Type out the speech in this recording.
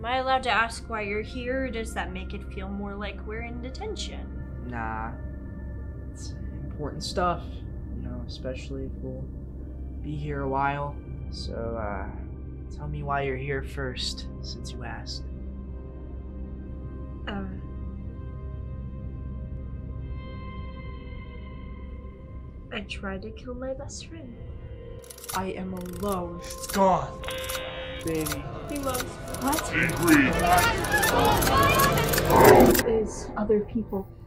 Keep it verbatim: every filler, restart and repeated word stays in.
Am I allowed to ask why you're here, or does that make it feel more like we're in detention? Nah. It's important stuff, you know, especially if we'll be here a while. So, uh, tell me why you're here first, since you asked. Um... I tried to kill my best friend. I am alone. It's gone. Baby. He was. What? Angry. There's other people.